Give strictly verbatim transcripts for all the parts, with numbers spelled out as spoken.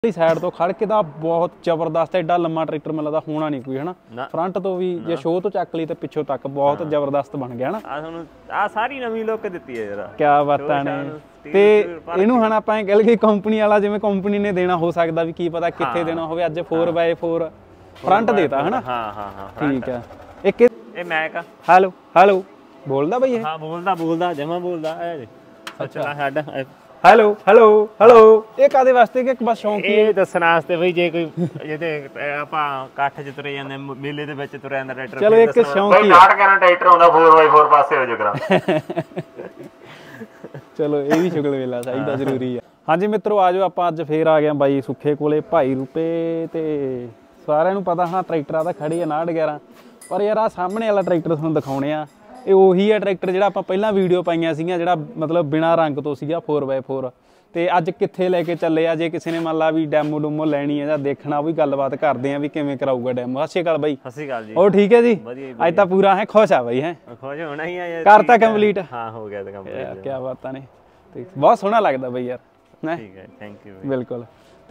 Side ਤੋਂ ਖੜ ਕੇ ਤਾਂ ਬਹੁਤ ਜ਼ਬਰਦਸਤ ਐਡਾ ਲੰਮਾ ਟਰੈਕਟਰ ਮੈਨੂੰ ਲੱਗਦਾ ਹੋਣਾ ਨਹੀਂ ਕੋਈ ਹਨਾ ਫਰੰਟ ਤੋਂ ਵੀ ਜੇ ਸ਼ੋਅ ਤੋਂ ਚੱਕ ਲਈ ਤੇ ਪਿੱਛੋਂ ਤੱਕ ਬਹੁਤ ਜ਼ਬਰਦਸਤ ਬਣ ਗਿਆ ਹਨਾ। ਆ ਤੁਹਾਨੂੰ ਆ ਸਾਰੀ ਨਵੀਂ ਲੁੱਕ ਦਿੱਤੀ ਹੈ ਜਰਾ ਕੀ ਬਾਤਾਂ ਨੇ। ਤੇ ਇਹਨੂੰ ਹੁਣ ਆਪਾਂ ਇਹ ਕਹਿ ਲਈਏ ਕੰਪਨੀ ਵਾਲਾ ਜਿਵੇਂ ਕੰਪਨੀ ਨੇ ਦੇਣਾ ਹੋ ਸਕਦਾ ਵੀ ਕੀ ਪਤਾ ਕਿੱਥੇ ਦੇਣਾ ਹੋਵੇ ਅੱਜ ਫੋਰ ਬਾਏ ਫੋਰ ਫਰੰਟ ਦੇਤਾ ਹਨਾ। ਹਾਂ ਹਾਂ ਹਾਂ ਠੀਕ ਹੈ। ਇੱਕ ਇਹ ਮੈਕ ਆ। ਹੈਲੋ ਹੈਲੋ ਬੋਲਦਾ ਬਈ ਇਹ? ਹਾਂ ਬੋਲਦਾ ਬੋਲਦਾ ਜਮਾ ਬੋਲਦਾ ਇਹ ਅੱਛਾ ਹੈਡ ਹੈਲੋ ਹੈਲੋ ਹੈਲੋ ਇਹ ਕਾਦੇ ਵਾਸਤੇ ਕਿ ਬਸ ਸ਼ੌਂਕ ਹੀ ਇਹ ਦੱਸਣ ਵਾਸਤੇ ਬਈ ਜੇ ਕੋਈ ਜਿਹਦੇ ਆਪਾਂ ਇਕੱਠ ਚ ਤੁਰੇ ਜਾਂਦੇ ਮੇਲੇ ਦੇ ਵਿੱਚ ਤੁਰਿਆ ਜਾਂਦਾ ਟਰੈਕਟਰ ਚਲੋ ਇੱਕ ਸ਼ੌਂਕ ਹੀ ਨਾਟ ਕਰਨਾ ਟਰੈਕਟਰ ਆਉਂਦਾ ਫੋਰ ਬਾਏ ਫੋਰ ਪਾਸੇ ਹੋ ਜਕਰਾ। ਚਲੋ ਇਹ ਵੀ ਸ਼ੁਗਲ ਵੇਲਾ ਚਾਹੀਦਾ ਜ਼ਰੂਰੀ ਆ। ਹਾਂਜੀ ਮਿੱਤਰੋ ਆਜੋ ਆਪਾਂ ਅੱਜ ਫੇਰ ਆ ਗਏ ਬਾਈ ਸੁੱਖੇ ਕੋਲੇ ਭਾਈ ਰੂਪੇ ਤੇ ਸਾਰਿਆਂ ਨੂੰ ਪਤਾ ਹਾਂ ਟਰੈਕਟਰਾਂ ਤਾਂ ਖੜੀ ਆ ਨਾਟ ਗਿਆਰਾਂ ਪਰ ਯਾਰ ਆ ਸਾਹਮਣੇ ਵਾਲਾ ਟਰੈਕਟਰ ਤੁਹਾਨੂੰ ਦਿਖਾਉਣੇ ਆ ਇਹ ਉਹੀ ਆ ਟਰੈਕਟਰ ਜਿਹੜਾ ਆਪਾਂ ਪਹਿਲਾਂ ਵੀਡੀਓ ਪਾਈਆਂ ਸੀਗੀਆਂ ਜਿਹੜਾ ਮਤਲਬ ਬਿਨਾਂ ਰੰਗ ਤੋਂ ਸੀਗਾ ਫੋਰ ਬਾਏ ਫੋਰ ਤੇ ਅੱਜ ਕਿੱਥੇ ਲੈ ਕੇ ਚੱਲੇ ਆ ਜੇ ਕਿਸੇ ਨੇ ਮੰਨ ਲਾ ਵੀ ਡੈਮੋ ਡੂਮੋ ਲੈਣੀ ਹੈ ਜਾਂ ਦੇਖਣਾ ਉਹ ਵੀ ਗੱਲਬਾਤ ਕਰਦੇ ਆ ਵੀ ਕਿਵੇਂ ਕਰਾਊਗਾ ਡੈਮੋ। ਸਤਿ ਸ਼੍ਰੀ ਅਕਾਲ ਬਾਈ। ਸਤਿ ਸ਼੍ਰੀ ਅਕਾਲ ਜੀ। ਉਹ ਠੀਕ ਹੈ ਜੀ ਅੱਜ ਤਾਂ ਪੂਰਾ ਹੈ ਖੁਸ਼ ਆ ਬਾਈ ਹੈ ਖੁਸ਼ ਹੋਣਾ ਹੀ ਆ ਯਾਰ ਕਰਤਾ ਕੰਪਲੀਟ। ਹਾਂ ਹੋ ਗਿਆ ਤਾਂ ਕੰਪਲੀਟ। ਕੀ ਬਾਤਾਂ ਨੇ ਤੇ ਬਹੁਤ ਸੋਹਣਾ ਲੱਗਦਾ ਬਾਈ ਯਾਰ। ਠੀਕ ਹੈ ਥੈਂਕ ਯੂ ਬਿਲਕੁਲ।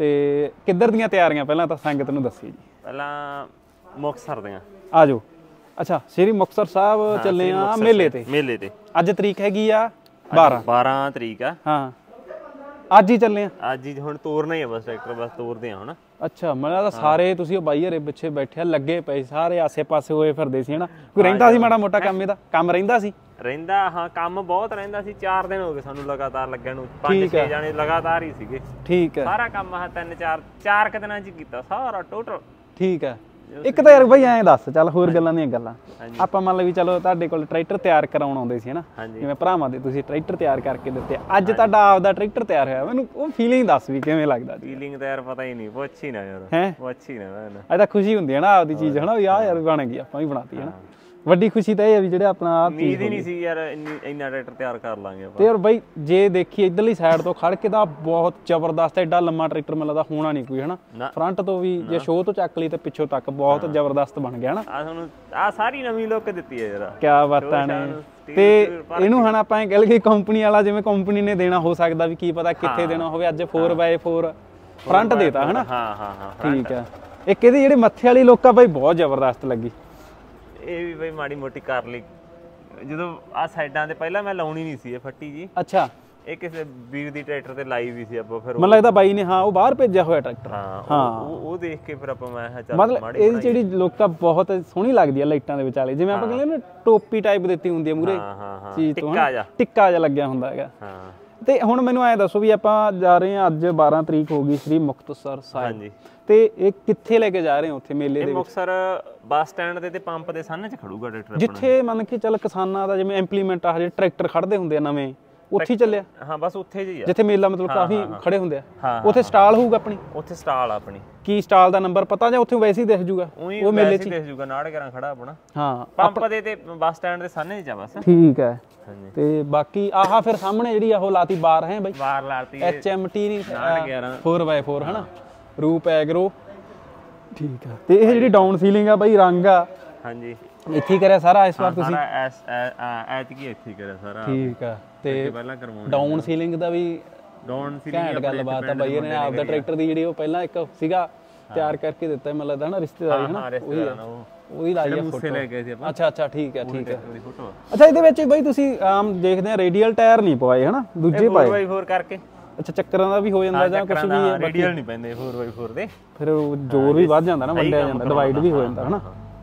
ਤੇ ਕਿੱਧਰ ਦੀਆਂ ਤਿਆਰੀਆਂ ਪਹਿਲਾਂ ਤਾਂ ਸੰਗਤ ਨੂੰ ਦੱਸੀ ਜੀ। ਪਹਿਲਾਂ ਮੁਕਤਸਰ ਦੀਆਂ ਆ ਜਾਓ। ਅੱਛਾ ਸ੍ਰੀ ਮੁਕਤਸਰ ਸਾਹਿਬ ਚੱਲੇ ਆ ਮੇਲੇ ਤੇ ਮੇਲੇ ਤੇ ਅੱਜ ਤਰੀਕ ਹੈਗੀ ਆ ਬਾਰਾਂ ਬਾਰਾਂ ਤਰੀਕ ਆ। ਹਾਂ ਅੱਜ ਹੀ ਚੱਲੇ ਆ ਅੱਜ ਹੀ ਹੁਣ ਤੋਰਨਾ ਹੀ ਆ ਬਸ ਟਰੈਕਟਰ ਬਸ ਤੋਰਦੇ ਆ ਹੁਣ। ਅੱਛਾ ਮੈਨੂੰ ਲੱਗਦਾ ਸਾਰੇ ਤੁਸੀਂ ਉਹ ਬਾਈ ਹਰੇ ਪਿੱਛੇ ਬੈਠੇ ਲੱਗੇ ਪਏ ਸਾਰੇ ਆਸੇ ਪਾਸੇ ਹੋਏ ਫਿਰਦੇ ਸੀ ਹਨਾ ਕੋਈ ਰਹਿੰਦਾ ਸੀ ਮਾੜਾ ਮੋਟਾ ਕੰਮ ਇਹਦਾ ਕੰਮ ਰਹਿੰਦਾ ਸੀ ਰਹਿੰਦਾ ਹਾਂ ਕੰਮ ਬਹੁਤ ਰਹਿੰਦਾ ਸੀ। ਚਾਰ ਦਿਨ ਹੋ ਗਏ ਸਾਨੂੰ ਲਗਾਤਾਰ ਲੱਗਣ ਨੂੰ ਪੰਜ ਛੇ ਜਾਣੇ ਲਗਾਤਾਰ ਹੀ ਸੀਗੇ। ਠੀਕ ਹੈ ਸਾਰਾ ਕੰਮ ਆ ਤਿੰਨ ਚਾਰ ਚਾਰ ਕ ਦਿਨਾਂ ਚ ਕੀਤਾ ਸਾਰਾ ਟੋਟਲ। ਠੀਕ ਹੈ। ਇੱਕ ਤਾਂ ਯਾਰ ਬਾਈ ਐਂ ਦੱਸ ਚੱਲ ਹੋਰ ਗੱਲਾਂ ਦੀਆਂ ਗੱਲਾਂ ਆਪਾਂ ਮੰਨ ਲਓ ਵੀ ਚਲੋ ਤੁਹਾਡੇ ਕੋਲ ਟਰੈਕਟਰ ਤਿਆਰ ਕਰਾਉਣ ਆਉਂਦੇ ਸੀ ਹਨਾ ਜਿਵੇਂ ਭਰਾਵਾਂ ਦੇ ਤੁਸੀਂ ਟਰੈਕਟਰ ਤਿਆਰ ਕਰਕੇ ਦਿੱਤੇ ਅੱਜ ਤੁਹਾਡਾ ਆਪਦਾ ਟਰੈਕਟਰ ਤਿਆਰ ਹੋਇਆ ਮੈਨੂੰ ਉਹ ਫੀਲਿੰਗ ਦੱਸ ਵੀ ਕਿਵੇਂ ਲੱਗਦਾ? ਫੀਲਿੰਗ ਤਾਂ ਯਾਰ ਪਤਾ ਹੀ ਨਹੀਂ ਪੁੱਛ ਹੀ ਨਾ ਯਾਰ ਹੈ ਪੁੱਛ ਹੀ ਨਾ ਅੱਜ ਤਾਂ ਖੁਸ਼ੀ ਹੁੰਦੀ ਹੈ ਨਾ ਆਪਦੀ ਚੀਜ਼ ਹਨਾ ਵੀ ਆਹ ਯਾਰ ਬਣ ਗਈ ਆਪਾਂ ਵੀ ਬਣਾਤੀ ਹਨਾ। ਵੱਡੀ ਖੁਸ਼ੀ ਤਾਂ ਇਹ ਹੈ ਵੀ ਜਿਹੜੇ ਆਪਣਾ ਆਪ ਉਮੀਦ ਹੀ ਨਹੀਂ ਸੀ ਯਾਰ ਇੰਨਾ ਟਰੈਕਟਰ ਤਿਆਰ ਕਰ ਲਾਂਗੇ ਆਪਾਂ। ਤੇ ਯਾਰ ਬਾਈ ਜੇ ਦੇਖੀਏ ਇਧਰਲੀ ਸਾਈਡ ਤੋਂ ਖੜ ਕੇ ਤਾਂ ਬਹੁਤ ਜ਼ਬਰਦਸਤ ਐਡਾ ਲੰਮਾ ਟਰੈਕਟਰ ਮੈਨੂੰ ਲੱਗਦਾ ਹੋਣਾ ਨਹੀਂ ਕੋਈ ਹਨਾ ਫਰੰਟ ਤੋਂ ਵੀ ਜੇ ਸ਼ੋਅ ਤੋਂ ਚੱਕ ਲਈ ਤੇ ਪਿੱਛੋਂ ਤੱਕ ਬਹੁਤ ਜ਼ਬਰਦਸਤ ਬਣ ਗਿਆ ਹਨਾ। ਆ ਤੁਹਾਨੂੰ ਆ ਸਾਰੀ ਨਵੀਂ ਲੁੱਕ ਦਿੱਤੀ ਹੈ ਜਰਾ। ਕੀ ਬਾਤਾਂ ਨੇ। ਤੇ ਇਹਨੂੰ ਹੁਣ ਆਪਾਂ ਇਹ ਕਹਿ ਲਈਏ ਕੰਪਨੀ ਵਾਲਾ ਜਿਵੇਂ ਕੰਪਨੀ ਨੇ ਦੇਣਾ ਹੋ ਸਕਦਾ ਵੀ ਕੀ ਪਤਾ ਕਿੱਥੇ ਦੇਣਾ ਹੋਵੇ ਅੱਜ ਫੋਰ ਬਾਏ ਫੋਰ ਫਰੰਟ ਦੇਤਾ ਹਨਾ। ਹਾਂ ਹਾਂ ਹਾਂ ਠੀਕ ਹੈ। ਇੱਕ ਇਹਦੀ ਜਿਹੜੀ ਮੱਥੇ ਵਾਲੀ ਲੁੱਕ ਆ ਬਾਈ ਬਹੁਤ ਜ਼ਬਰਦਸਤ ਲੱਗੀ। ਇਹ ਵੀ ਬਈ ਮਾੜੀ ਮੋਟੀ ਕਰ ਲਈ ਜਦੋਂ ਆ ਸਾਈਡਾਂ ਤੇ ਪਹਿਲਾਂ ਮੈਂ ਲਾਉਣੀ ਨਹੀਂ ਸੀ ਇਹ ਫੱਟੀ ਜੀ। ਅੱਛਾ ਇਹ ਕਿਸੇ ਵੀਰ ਦੀ ਟਰੈਕਟਰ ਤੇ ਲਾਈ ਵੀ ਸੀ ਆਪਾਂ ਫਿਰ ਮੈਨੂੰ ਲੱਗਦਾ ਬਾਈ ਨੇ ਹਾਂ ਉਹ ਬਾਹਰ ਭੇਜਿਆ ਹੋਇਆ ਟਰੈਕਟਰ। ਹਾਂ ਉਹ ਉਹ ਦੇਖ ਕੇ ਫਿਰ ਆਪਾਂ ਮੈਂ ਕਿਹਾ ਚੱਲ ਮਤਲਬ ਇਹਦੀ ਜਿਹੜੀ ਲੁੱਕ ਆ ਬਹੁਤ ਸੋਹਣੀ ਲੱਗਦੀ ਆ ਲਾਈਟਾਂ ਦੇ ਵਿਚਾਲੇ ਜਿਵੇਂ ਆਪਾਂ ਕਹਿੰਦੇ ਨਾ ਟੋਪੀ ਟਾਈਪ ਦਿੱਤੀ ਹੁੰਦੀ ਆ ਮੂਰੇ ਚੀਜ਼ ਤੋਂ ਟਿੱਕਾ ਜਿਹਾ ਲੱਗਿਆ ਹੁੰਦਾ ਹੈਗਾ। ਤੇ ਹੁਣ ਮੈਨੂੰ ਐਂ ਦੱਸੋ ਵੀ ਆਪਾਂ ਜਾ ਰਹੇ ਹਾਂ ਅੱਜ ਬਾਰਾਂ ਤਰੀਕ ਹੋ ਗਈ ਸ੍ਰੀ ਮੁਕਤਸਰ ਸਾਹਿਬ ਤੇ ਇਹ ਕਿੱਥੇ ਲੈ ਕੇ ਜਾ ਰਹੇ ਹੋ ਉੱਥੇ ਮੇਲੇ ਦੇ ਵਿੱਚ? ਮੁਕਤਸਰ ਬੱਸ ਸਟੈਂਡ ਦੇ ਤੇ ਪੰਪ ਦੇ ਸਾਹਮਣੇ ਚ ਖੜੂਗਾ ਟਰੈਕਟਰ ਜਿੱਥੇ ਮੰਨ ਕੇ ਚੱਲ ਕਿਸਾਨਾਂ ਦਾ ਜਿਵੇਂ ਇੰਪਲੀਮੈਂਟ ਆ ਜਿਹੜੇ ਟਰੈਕਟਰ ਖੜਦੇ ਹੁੰਦੇ ਆ ਨਵੇਂ ਉੱਥੇ ਚੱਲਿਆ? ਹਾਂ ਬਸ ਉੱਥੇ ਜੀ ਆ ਜਿੱਥੇ ਮੇਲਾ ਮਤਲਬ ਕਾਫੀ ਖੜੇ ਹੁੰਦੇ ਆ ਉੱਥੇ ਸਟਾਲ ਹੋਊਗਾ ਆਪਣੀ? ਉੱਥੇ ਸਟਾਲ ਆ ਆਪਣੀ। ਕੀ ਸਟਾਲ ਦਾ ਨੰਬਰ ਪਤਾ ਜਾਂ ਉੱਥੇ ਵੈਸੇ ਹੀ ਦਿਖ ਜੂਗਾ? ਉਹ ਮੇਲੇ ਚ ਦਿਖ ਜੂਗਾ ਨਾੜ ਗਿਆਰਾਂ ਖੜਾ ਆਪਣਾ। ਹਾਂ ਪੰਪ ਦੇ ਤੇ ਬੱਸ ਸਟੈਂਡ ਦੇ ਸਾਹਮਣੇ ਚ ਆ ਬਸ। ਠੀਕ ਹੈ। ਤੇ ਬਾਕੀ ਆਹ ਫਿਰ ਸਾਹਮਣੇ ਜਿਹੜੀ ਉਹ ਲਾਤੀ ਬਾਰ ਹੈ ਬਾਈ ਬਾਰ ਲਾਤੀ ਐਚ ਐਮ ਟੀ ਨਹੀਂ ਨਾੜ ਗਿਆਰਾਂ ਫੋਰ ਬਾਏ ਫੋਰ ਹਨਾ ਰੂਪ ਐਗਰੋ। ਠੀਕ ਆ। ਤੇ ਇਹ ਜਿਹੜੀ ਡਾਊਨ ਸੀਲਿੰਗ ਆ ਬਾਈ ਰੰਗ ਆ ਹਾਂਜੀ ਇੱਥੇ ਹੀ ਕਰਿਆ ਸਾਰਾ ਇਸ ਵਾਰ ਤੁਸੀਂ? ਐਤਕੀ ਇੱਥੇ ਹੀ ਕਰਿਆ ਸਾਰਾ। ਠੀਕ ਆ। ਤੇ ਪਹਿਲਾਂ ਕਰਵਾਉਣਾ ਡਾਊਨ ਸੀਲਿੰਗ ਦਾ ਵੀ ਡਾਊਨ ਸੀਲਿੰਗ ਘੈਂਟ ਗੱਲਬਾਤ ਆ ਬਾਈ ਨੇ ਆਪਦਾ ਟਰੈਕਟਰ ਦੀ ਜਿਹੜੀ ਉਹ ਪਹਿਲਾਂ ਇੱਕ ਸੀਗਾ ਤਿਆਰ ਕਰਕੇ ਦਿੱਤਾ ਮੈਨੂੰ ਲੱਗਦਾ ਹਨਾ ਰਿਸ਼ਤੇਦਾਰੀ ਹਨਾ ਉਹੀ ਉਹੀ ਲਾਈ ਆ ਫੋਟੋ ਲੈ ਗਏ ਸੀ ਆਪਾਂ। ਅੱਛਾ ਅੱਛਾ ਠੀਕ ਹੈ ਠੀਕ ਹੈ। ਅੱਛਾ ਇਹਦੇ ਵਿੱਚ ਬਾਈ ਤੁਸੀਂ ਆਮ ਦੇਖਦੇ ਆ ਰੇਡੀਅਲ ਟਾਇਰ ਨਹੀਂ ਪਵਾਏ ਹਨਾ ਦੂਜੇ ਪਾਏ ਫੋਰ ਬਾਏ ਫੋਰ ਕਰਕੇ? ਅੱਛਾ ਚੱਕਰਾਂ ਦਾ ਵੀ ਹੋ ਜਾਂਦਾ ਜਾਂ ਕੁਝ ਵੀ ਹੈ? ਰੇਡੀਅਲ ਨਹੀਂ ਪੈਂਦੇ ਫੋਰ ਬਾਏ ਫੋਰ ਦੇ ਫਿਰ ਜ਼ੋਰ ਵੀ ਵੱਧ ਜਾਂਦਾ ਨਾ ਵੰਡਿਆ ਜਾਂਦਾ ਡਿਵਾਈਡ ਵੀ ਹੋ ਜਾਂਦਾ ਹਨਾ।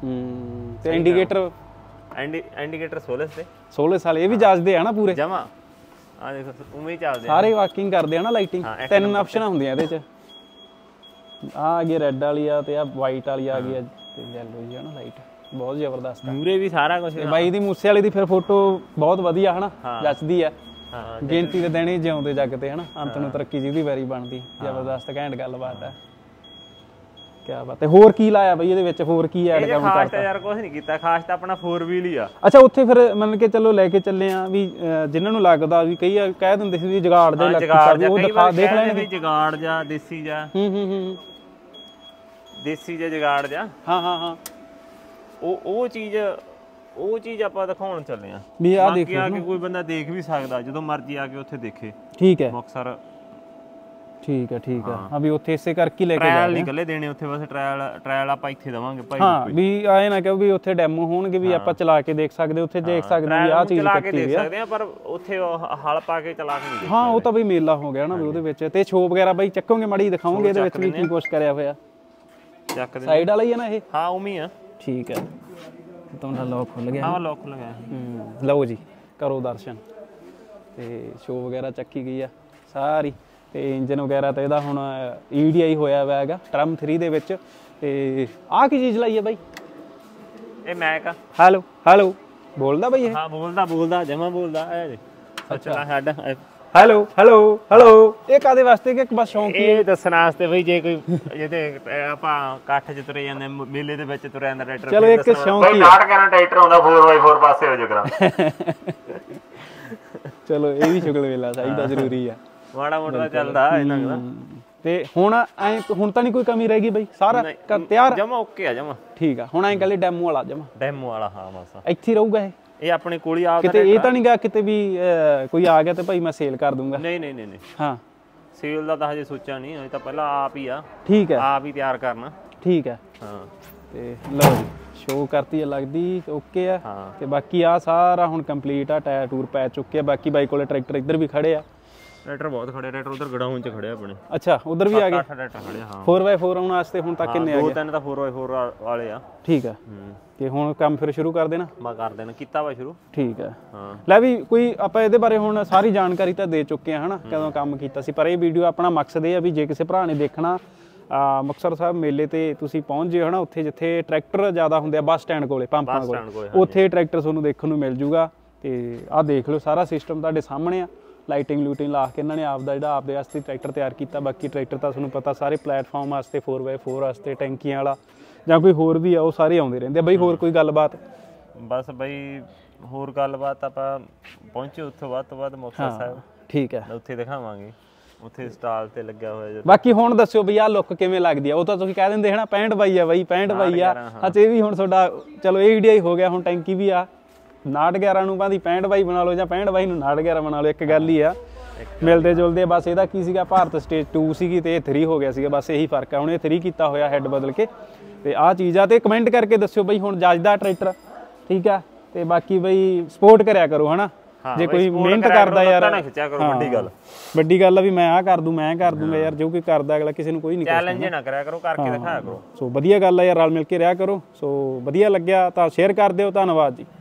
ਹੂੰ ਤੇ ਇੰਡੀਕੇਟਰ ਇੰਡੀਕੇਟਰ ਸੋਲਸ ਤੇ ਸੋਲਸ ਵਾਲੇ ਇਹ ਵੀ ਜਾਜਦੇ ਆ ਨਾ ਪੂਰੇ ਜਮਾ? ਆ ਦੇਖੋ ਉਵੇਂ ਹੀ ਚੱਲਦੇ ਸਾਰੇ ਵਾਕਿੰਗ ਕਰਦੇ ਆ ਨਾ ਲਾਈਟਿੰਗ। ਤਿੰਨ ਆਪਸ਼ਨਾਂ ਹੁੰਦੀਆਂ ਇਹਦੇ ਚ ਆ ਆ ਗਈ ਰੈੱਡ ਵਾਲੀ ਆ ਤੇ ਆ ਵਾਈਟ ਵਾਲੀ ਆ ਗਈ ਆ ਤੇ ਯੈਲੋ ਜੀ ਆ ਨਾ ਲਾਈਟ ਬਹੁਤ ਜ਼ਬਰਦਸਤ ਆ ਮੂਰੇ ਵੀ ਸਾਰਾ ਕੁਝ। ਬਾਈ ਦੀ ਮੂਸੇ ਵਾਲੀ ਦੀ ਫਿਰ ਫੋਟੋ ਬਹੁਤ ਵਧੀਆ ਹਨਾ ਜੱਚਦੀ ਆ। ਗਿਣਤੀ ਦੇ ਦੇਣੇ ਜਿਉਂਦੇ ਜੱਗ ਤੇ ਹਨਾ ਅੰਤ ਨੂੰ ਤਰੱਕੀ ਜਿਹਦੀ ਵਾਰੀ ਬਣਦੀ ਜ਼ਬਰਦਸਤ ਘੈਂਟ ਗੱਲਬਾਤ ਆ। ਕਿਆ ਬਾਤ ਹੈ। ਹੋਰ ਕੀ ਲਾਇਆ ਬਈ ਇਹਦੇ ਵਿੱਚ ਹੋਰ ਕੀ ਐਡ ਕਰਨਾ? ਖਾਸ ਤਾਂ ਯਾਰ ਕੁਝ ਨਹੀਂ ਕੀਤਾ ਖਾਸ ਤਾਂ ਆਪਣਾ ਫੋਰ ਵੀਲ ਹੀ ਆ। ਅੱਛਾ ਉੱਥੇ ਫਿਰ ਮੰਨ ਕੇ ਚੱਲੋ ਲੈ ਕੇ ਚੱਲੇ ਆ ਵੀ ਜਿਨ੍ਹਾਂ ਨੂੰ ਲੱਗਦਾ ਵੀ ਕਈ ਕਹਿ ਦਿੰਦੇ ਸੀ ਵੀ ਜਗਾੜ ਜਾ ਲੱਗਦਾ ਵੀ ਉਹ ਦਿਖਾ ਦੇਖ ਲੈਣਗੇ ਜਗਾੜ ਜਾ ਦੇਸੀ ਜਾ। ਹੂੰ ਹੂੰ ਹੂੰ ਦੇਸੀ ਜਾ ਜਗਾੜ ਜਾ। ਹਾਂ ਹਾਂ ਹਾਂ ਉਹ ਉਹ ਚੀਜ਼ ਉਹ ਚੀਜ਼ ਆਪਾਂ ਦਿਖਾਉਣ ਚੱਲੇ ਆ ਵੀ ਆ ਦੇਖੋ ਆ ਕੇ ਕੋਈ ਬੰਦਾ ਦੇਖ ਵੀ ਸਕਦਾ ਜਦੋਂ ਮਰਜ਼ੀ ਆ ਕੇ ਉੱਥੇ ਦੇਖੇ। ਠੀਕ ਹੈ। ਮੁਕਤਸਰ ਠੀਕ ਹੈ ਠੀਕ ਹੈ ਹਾਂ ਵੀ ਉੱਥੇ ਇਸੇ ਕਰਕੇ ਲੈ ਕੇ ਜਾ ਟ੍ਰਾਇਲ ਨਹੀਂ ਇਕੱਲੇ ਦੇਣੇ ਉੱਥੇ, ਬਸ ਟ੍ਰਾਇਲ ਟ੍ਰਾਇਲ ਆਪਾਂ ਇੱਥੇ ਦਵਾਂਗੇ ਭਾਈ। ਹਾਂ ਵੀ ਆਏ ਨਾ ਕਿਉਂ ਵੀ ਉੱਥੇ ਡੈਮੋ ਹੋਣਗੇ ਵੀ ਆਪਾਂ ਚਲਾ ਕੇ ਦੇਖ ਸਕਦੇ, ਉੱਥੇ ਦੇਖ ਸਕਦੇ ਵੀ ਆਹ ਚੀਜ਼ ਚਲਾ ਕੇ ਦੇਖ ਸਕਦੇ ਆ, ਪਰ ਉੱਥੇ ਹਲ ਪਾ ਕੇ ਚਲਾ ਕੇ ਨਹੀਂ। ਹਾਂ ਉਹ ਤਾਂ ਬਈ ਮੇਲਾ ਹੋ ਗਿਆ ਨਾ ਵੀ ਉਹਦੇ ਵਿੱਚ। ਤੇ ਸ਼ੋਅ ਵਗੈਰਾ ਬਈ ਚੱਕੋਗੇ ਮਾੜੀ ਦਿਖਾਓਗੇ ਇਹਦੇ ਵਿੱਚ ਵੀ ਕੀ ਕੁਛ ਕਰਿਆ ਹੋਇਆ? ਚੱਕ ਦੇ ਸਾਈਡ ਵਾਲਾ ਹੀ ਹੈ ਨਾ ਇਹ? ਹਾਂ ਉਵੇਂ ਹੀ ਆ। ਠੀਕ ਹੈ ਤੁਹਾਡਾ ਲੋਕ ਖੁੱਲ ਗਿਆ। ਹਾਂ ਲੋਕ ਖੁੱਲ ਗਿਆ। ਹੂੰ ਲਓ ਜੀ ਕਰੋ ਦਰਸ਼ਨ। ਤੇ ਸ਼ੋਅ ਵਗੈਰਾ ਚੱਕੀ ਗਈ ਆ ਸਾਰੀ, ਤੇ ਇੰਜਨ ਵਗੈਰਾ ਤਾਂ ਇਹਦਾ ਹੁਣ ਈ ਡੀ ਆਈ ਹੋਇਆ ਹੋਇਆ ਹੈਗਾ ਟਰਮ ਥ੍ਰੀ ਦੇ ਵਿੱਚ। ਤੇ ਆਹ ਕੀ ਚੀਜ਼ ਲਾਈ ਹੈ ਬਾਈ? ਇਹ ਮੈਕ ਆ। ਹੈਲੋ ਹੈਲੋ ਬੋਲਦਾ ਬਾਈ ਇਹ? ਹਾਂ ਬੋਲਦਾ ਬੋਲਦਾ ਜਮਾ ਬੋਲਦਾ। ਇਹ ਅੱਛਾ ਹੈਡ ਹੈਲੋ ਹੈਲੋ ਹੈਲੋ। ਇਹ ਕਾਦੇ ਵਾਸਤੇ ਕਿ ਬਸ ਸ਼ੌਂਕ ਹੀ? ਇਹ ਦੱਸਣ ਵਾਸਤੇ ਬਈ ਜੇ ਕੋਈ ਜਿਹਦੇ ਆਪਾਂ ਇਕੱਠ 'ਚ ਤੁਰੇ ਜਾਂਦੇ ਮੇਲੇ ਦੇ ਵਿੱਚ ਤੁਰਿਆ ਜਾਂਦਾ ਟਰੈਕਟਰ। ਚਲੋ ਇੱਕ ਸ਼ੌਂਕ ਹੀ ਨਾਟ ਕਹਿਣਾ ਟਰੈਕਟਰ ਆਉਂਦਾ ਫੋਰ ਬਾਈ ਫੋਰ ਪਾਸੇ ਹੋ ਜਾ ਕਰਾਂ। ਚਲੋ ਇਹ ਵੀ ਸ਼ੁਗਲ ਵੇਲਾ ਚਾਹੀਦਾ, ਜ਼ਰੂਰੀ ਆ। ਮਾੜਾ ਮੋਟਾ ਚੱਲਦਾ ਇਹਨਾਂ ਦਾ। ਤੇ ਹੁਣ ਐ ਹੁਣ ਤਾਂ ਨਹੀਂ ਕੋਈ ਕਮੀ ਰਹਿ ਗਈ ਬਈ? ਸਾਰਾ ਤਿਆਰ ਜਮਾ ਓਕੇ ਆ ਜਮਾ। ਠੀਕ ਆ ਹੁਣ ਐਂ ਕੱਲੇ ਡੈਮੋ ਵਾਲਾ ਜਮਾ? ਡੈਮੋ ਵਾਲਾ ਹਾਂ ਬਸ ਇੱਥੇ ਹੀ ਰਹੂਗਾ ਇਹ? ਇਹ ਆਪਣੇ ਕੋਲ ਹੀ ਆ। ਕਿਤੇ ਇਹ ਤਾਂ ਨਹੀਂ ਗਾ ਕਿਤੇ ਵੀ ਕੋਈ ਆ ਗਿਆ ਤੇ ਭਾਈ ਮੈਂ ਸੇਲ ਕਰ ਦੂੰਗਾ? ਨਹੀਂ ਨਹੀਂ ਨਹੀਂ। ਹਾਂ ਸੇਲ ਦਾ ਤਾਂ ਹਜੇ ਸੋਚਿਆ ਨਹੀਂ, ਹਜੇ ਤਾਂ ਪਹਿਲਾਂ ਆਪ ਹੀ ਆ। ਠੀਕ ਹੈ ਆਪ ਹੀ ਤਿਆਰ ਕਰਨਾ। ਠੀਕ ਹੈ ਹਾਂ। ਤੇ ਲਓ ਜੀ ਸ਼ੋਅ ਕਰਤੀ ਹੈ, ਲੱਗਦੀ ਓਕੇ ਆ। ਤੇ ਬਾਕੀ ਆ ਸਾਰਾ ਹੁਣ ਕੰਪਲੀਟ ਆ, ਟਾਇਰ ਟੂਰ ਪੈ ਚੁੱਕੇ ਆ। ਬਾਕੀ ਬਾਈ ਕੋਲੇ ਟਰੈਕਟਰ ਇੱਧਰ ਵੀ ਖੜੇ ਆ। ਟਰੈਕਟਰ ਬਹੁਤ ਖੜੇ, ਟਰੈਕਟਰ ਉਧਰ ਗੜਾਊਂ 'ਚ ਖੜੇ ਆਪਣੇ। ਅੱਛਾ ਉਧਰ ਵੀ ਆ ਗਏ ਟਰੈਕਟਰ ਖੜੇ। ਹਾਂ ਫੋਰ ਬਾਈ ਫੋਰ ਆਉਣ ਵਾਸਤੇ ਹੁਣ ਤੱਕ ਕਿੰਨੇ ਆ ਗਏ? ਦੋ ਤਿੰਨ ਤਾਂ ਫੋਰ ਬਾਈ ਫੋਰ ਵਾਲੇ ਆ। ਠੀਕ ਆ। ਤੇ ਹੁਣ ਕੰਮ ਫਿਰ ਸ਼ੁਰੂ ਕਰ ਦੇਣਾ? ਮੈਂ ਕਰ ਦੇਣਾ, ਕੀਤਾ ਵਾ ਸ਼ੁਰੂ। ਠੀਕ ਹੈ ਹਾਂ। ਲੈ ਵੀ ਕੋਈ ਆਪਾਂ ਇਹਦੇ ਬਾਰੇ ਹੁਣ ਸਾਰੀ ਜਾਣਕਾਰੀ ਤਾਂ ਦੇ ਚੁੱਕੇ ਆ ਹਨਾ, ਕਦੋਂ ਕੰਮ ਕੀਤਾ ਸੀ। ਪਰ ਇਹ ਵੀਡੀਓ ਆਪਣਾ ਮਕਸਦ ਇਹ ਆ ਵੀ ਜੇ ਕਿਸੇ ਭਰਾ ਨੇ ਦੇਖਣਾ ਮੁਕਤਸਰ ਸਾਹਿਬ ਮੇਲੇ ਤੇ ਤੁਸੀਂ ਪਹੁੰਚ ਜਿਓ ਹਨਾ, ਉੱਥੇ ਜਿੱਥੇ ਟਰੈਕਟਰ ਜ਼ਿਆਦਾ ਹੁੰਦੇ ਆ ਬੱਸ ਸਟੈਂਡ ਕੋਲੇ, ਪੰਪਾਂ ਕੋਲੇ, ਉੱਥੇ ਟਰੈਕਟਰ ਤੁਹਾਨੂੰ ਦੇਖਣ ਨੂੰ ਮਿਲ ਜੂਗਾ। ਤੇ ਆਹ ਦੇਖ ਲਓ ਸਾਰਾ ਸਿਸਟਮ ਤੁਹਾਡੇ ਸਾਹਮਣੇ ਆ। ਲਾਈਟਿੰਗ ਲੂਟਿੰਗ ਲਾ ਕੇ ਇਹਨਾਂ ਨੇ ਆਪ ਦਾ ਜਿਹੜਾ ਆਪਦੇ ਵਾਸਤੇ ਟਰੈਕਟਰ ਤਿਆਰ ਕੀਤਾ। ਬਾਕੀ ਟਰੈਕਟਰ ਤਾਂ ਤੁਹਾਨੂੰ ਪਤਾ ਸਾਰੇ ਪਲੇਟਫਾਰਮ ਵਾਸਤੇ, ਫੋਰ ਬਾਈ ਫੋਰ ਵਾਸਤੇ, ਟੈਂਕੀਆਂ ਵਾਲਾ ਜਾਂ ਕੋਈ ਹੋਰ ਵੀ ਆ, ਉਹ ਸਾਰੇ ਆਉਂਦੇ ਰਹਿੰਦੇ ਆ। ਬਈ ਹੋਰ ਕੋਈ ਗੱਲਬਾਤ? ਬਸ ਬਈ ਹੋਰ ਗੱਲਬਾਤ ਆਪਾਂ ਪਹੁੰਚੇ ਉੱਥੋਂ ਵੱਧ ਤੋਂ ਵੱਧ ਮੁਕਤਸਰ ਸਾਹਿਬ। ਠੀਕ ਹੈ ਉੱਥੇ ਦਿਖਾਵਾਂਗੇ, ਉੱਥੇ ਸਟਾਲ ਤੇ ਲੱਗਿਆ ਹੋਇਆ। ਬਾਕੀ ਹੁਣ ਦੱਸਿਓ ਬਈ ਆਹ ਲੁੱਕ ਕਿਵੇਂ ਲੱਗਦੀ ਆ? ਉਹ ਤਾਂ ਤੁਸੀਂ ਕਹਿ ਦਿੰਦੇ ਹਨਾ ਪੈਂਹਠ ਬਾਈ ਆ ਬਾਈ, ਪੈਂਹਠ ਬਾਈ ਆ। ਅੱਛਾ ਇਹ ਵੀ ਹੁਣ ਤੁਹਾਡਾ ਚਲੋ ਏ ਡੀ ਆਈ ਹੋ ਗਿਆ, ਹੁਣ ਟੈਂਕੀ ਵੀ ਆ। ਨਾਟ ਗਿਆਰਾਂ ਨੂੰ ਭਾਂਦੀ ਪੈਂਹਠ ਬਾਈ ਬਣਾ ਲਓ ਜਾਂ ਪੈਂਹਠ ਬਾਈ ਨੂੰ ਨਾਟ ਗਿਆਰਾਂ ਬਣਾ ਲਓ, ਇੱਕ ਗੱਲ ਹੀ ਆ, ਮਿਲਦੇ ਜੁਲਦੇ। ਬਸ ਇਹਦਾ ਕੀ ਸੀਗਾ, ਭਾਰਤ ਸਟੇਜ ਟੂ ਸੀਗੀ ਤੇ ਇਹ ਥ੍ਰੀ ਹੋ ਗਿਆ ਸੀਗਾ, ਬਸ ਇਹੀ ਫਰਕ ਆ। ਹੁਣ ਇਹ ਥ੍ਰੀ ਕੀਤਾ ਹੋਇਆ ਹੈਡ ਬਦਲ ਕੇ। ਤੇ ਆਹ ਚੀਜ਼ ਆ। ਤੇ ਕਮੈਂਟ ਕਰਕੇ ਦੱਸਿਓ ਬਈ ਹੁਣ ਜੱਜਦਾ ਟਰੈਕਟਰ ਠੀਕ ਆ। ਤੇ ਬਾਕੀ ਬਈ ਸਪੋਰਟ ਕਰਿਆ ਕਰੋ ਹਨਾ, ਜੇ ਕੋਈ ਮਿਹਨਤ ਕਰਦਾ ਯਾਰ। ਵੱਡੀ ਗੱਲ ਵੱਡੀ ਗੱਲ ਆ ਵੀ ਮੈਂ ਆਹ ਕਰ ਦੂੰ ਮੈਂ ਕਰ ਦੂੰਗਾ ਯਾਰ, ਜੋ ਕੋਈ ਕਰਦਾ ਅਗਲਾ ਕਿਸੇ ਨੂੰ ਕੋਈ ਨਹੀਂ ਚੈਲੰਜ ਨਾ ਕਰਿਆ ਕਰੋ, ਕਰਕੇ ਦਿਖਾਇਆ ਕਰੋ। ਸੋ ਵਧੀਆ ਗੱਲ ਆ ਯਾਰ, ਰਲ ਮਿਲ ਕੇ ਰਿਹਾ ਕਰੋ। ਸੋ ਵਧੀਆ ਲੱਗਿਆ ਤਾਂ ਸ਼ੇਅਰ ਕਰ ਦਿਓ। ਧੰਨਵਾਦ ਜੀ।